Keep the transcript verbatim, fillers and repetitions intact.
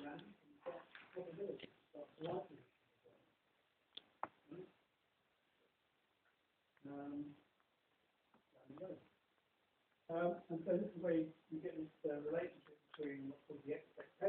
around, you've got probability. You've got likelihood. Um, there we go. Um, and so this is where you, you get this uh, relationship between what's called the expectation